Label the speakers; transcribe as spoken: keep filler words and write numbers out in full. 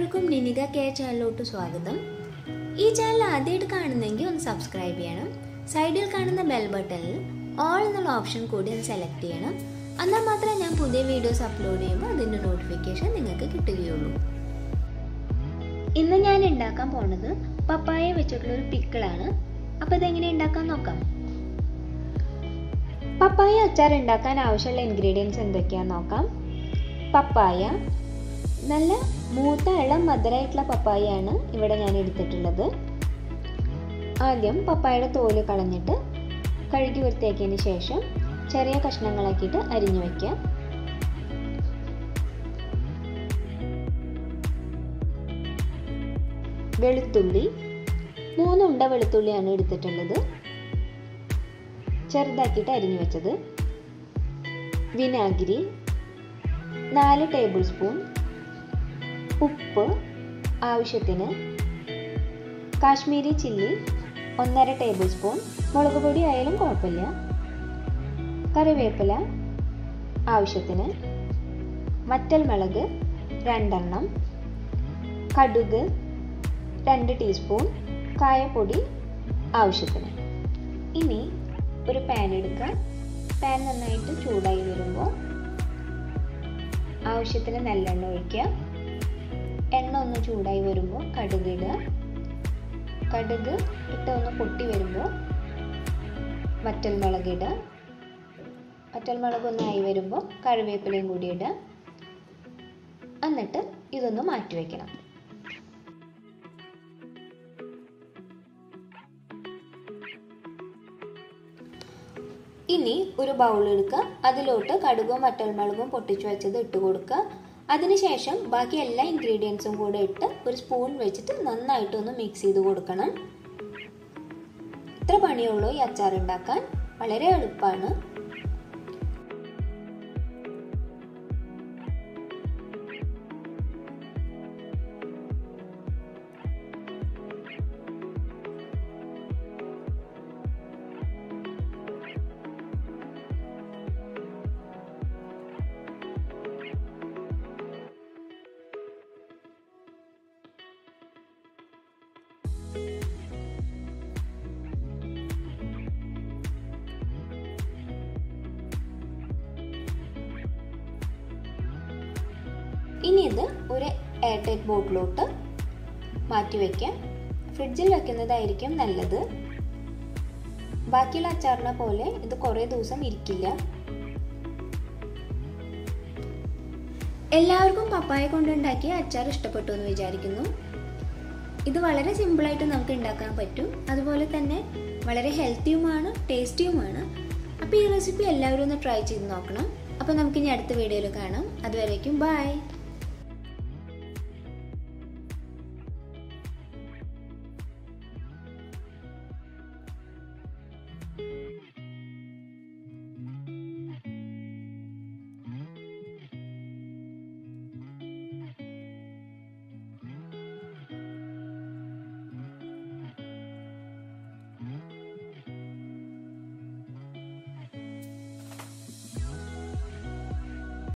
Speaker 1: എല്ലാവർക്കും നിനിക കെയർ ചാനലിലോട്ട് സ്വാഗതം. ഈ ചാനൽ ആദ്യമായിട്ട് കാണുന്നെങ്കിൽ ഒന്ന് സബ്സ്ക്രൈബ് ചെയ്യണം. സൈഡിൽ കാണുന്ന ബെൽ ബട്ടണിൽ ഓൾ എന്നുള്ള ഓപ്ഷൻ കൂടി ഒന്ന് സെലക്ട് ചെയ്യണം. എന്നാൽ മാത്രമേ ഞാൻ പുതിയ വീഡിയോസ് അപ്ലോഡ് ചെയ്യുമ്പോൾ അതിൻ്റെ നോട്ടിഫിക്കേഷൻ നിങ്ങൾക്ക് കിട്ടുകയുള്ളൂ. ഇന്ന് ഞാൻ ഉണ്ടാക്കാൻ പോകുന്നത് പപ്പായ വെച്ചിട്ടുള്ളൊരു പിക്കിളാണ്. അപ്പോൾ ഇതെങ്ങനെ ഉണ്ടാക്കാൻ നോക്കാം. പപ്പായ അച്ചാർ ഉണ്ടാക്കാൻ ആവശ്യമുള്ള ഇൻഗ്രീഡിയൻസ് എന്തൊക്കെയാണെന്ന് നോക്കാം. പപ്പായ, നല്ല മൂത്ത ഇളം മധുരമായിട്ടുള്ള പപ്പായയാണ് ഇവിടെ ഞാൻ എടുത്തിട്ടുള്ളത്. ആദ്യം പപ്പായയുടെ തോല് കളഞ്ഞിട്ട് കഴുകി വൃത്തിയാക്കിയതിന് ശേഷം ചെറിയ കഷ്ണങ്ങളാക്കിയിട്ട് അരിഞ്ഞു വയ്ക്കുക. വെളുത്തുള്ളി, മൂന്ന് ഉണ്ട വെളുത്തുള്ളിയാണ് എടുത്തിട്ടുള്ളത്, ചെറുതാക്കിയിട്ട് അരിഞ്ഞു വെച്ചത്. വിനാഗിരി നാല് ടേബിൾ സ്പൂൺ, ഉപ്പ് ആവശ്യത്തിന്, കാശ്മീരി ചില്ലി ഒന്നര ടേബിൾ സ്പൂൺ, മുളക് പൊടി ആയാലും കുഴപ്പമില്ല, കറിവേപ്പില ആവശ്യത്തിന്, വറ്റൽമുളക് രണ്ടെണ്ണം, കടുക് രണ്ട് ടീസ്പൂൺ, കായപ്പൊടി ആവശ്യത്തിന്. ഇനി ഒരു പാൻ എടുക്കുക. പാൻ നന്നായിട്ട് ചൂടായി വരുമ്പോൾ ആവശ്യത്തിന് നല്ലെണ്ണ ഒഴിക്കുക. എണ്ണ ഒന്ന് ചൂടായി വരുമ്പോൾ കടുക് ഇടുക. കടുക് ഇട്ട് ഒന്ന് പൊട്ടി വരുമ്പോൾ വറ്റൽമുളക് ഇടുക. വറ്റൽമുളക് ഒന്നായി വരുമ്പോൾ കറിവേപ്പിലയും കൂടി ഇടുക. എന്നിട്ട് ഇതൊന്ന് മാറ്റി വയ്ക്കണം. ഇനി ഒരു ബൗൾ എടുക്കുക. അതിലോട്ട് കടുകും വറ്റൽമുളകും പൊട്ടിച്ചു വെച്ചത് ഇട്ട് കൊടുക്കുക. അതിനുശേഷം ബാക്കി എല്ലാ ഇൻഗ്രീഡിയൻസും കൂടെ ഇട്ട് ഒരു സ്പൂൺ വെച്ചിട്ട് നന്നായിട്ടൊന്ന് മിക്സ് ചെയ്ത് കൊടുക്കണം. ഇത്ര പണിയുള്ളൂ ഈ അച്ചാർ ഉണ്ടാക്കാൻ, വളരെ എളുപ്പമാണ്. ഇനി ഇത് ഒരു എയർ ടൈറ്റ് ബോട്ടിലോട്ട് മാറ്റി വയ്ക്കാം. ഫ്രിഡ്ജിൽ വെക്കുന്നതായിരിക്കും നല്ലത്. ബാക്കിയുള്ള അച്ചാറിനെ പോലെ ഇത് കുറേ ദിവസം ഇരിക്കില്ല. എല്ലാവർക്കും പപ്പായ കൊണ്ടുണ്ടാക്കിയ അച്ചാർ ഇഷ്ടപ്പെട്ടു എന്ന് വിചാരിക്കുന്നു. ഇത് വളരെ സിമ്പിളായിട്ട് നമുക്ക് ഉണ്ടാക്കാൻ പറ്റും. അതുപോലെ തന്നെ വളരെ ഹെൽത്തിയുമാണ്, ടേസ്റ്റിയുമാണ്. അപ്പോൾ ഈ റെസിപ്പി എല്ലാവരും ഒന്ന് ട്രൈ ചെയ്ത് നോക്കണം. അപ്പോൾ നമുക്കിനി അടുത്ത വീഡിയോയിൽ കാണാം. അതുവരേക്കും ബൈ.